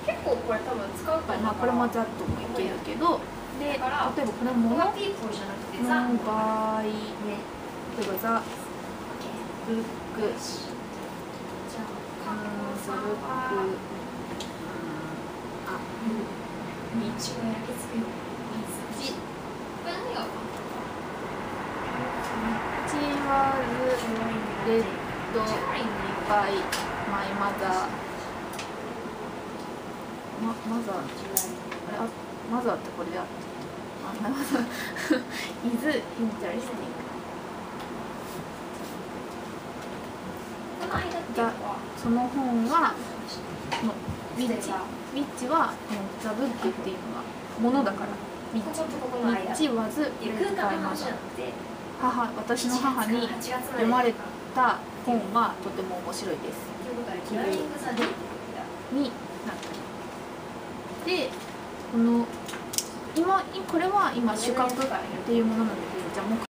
結構これ多分使うから、 まあこれもざっともいけるけど、で例えばこれものの場合ね、例えばザ・ブック、ブック、 道を焼き付くよ。これ何がチワズレッドバイマイマザー、マザー、あ、マザーってこれであった。マザーis interesting。その本はウィッチはザ・ブックっていうのがものだから、ウィッチはずレッドバイマザー。私の母に読まれた本はとても面白いです。になってで、これは今主角っていうものなので、じゃあ